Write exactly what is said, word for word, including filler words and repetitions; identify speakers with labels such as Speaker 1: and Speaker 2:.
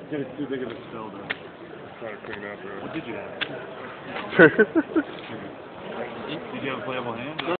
Speaker 1: It's too big of a spill, though.
Speaker 2: Try to clean up, bro.
Speaker 1: What did you have? Did you have a playable hand?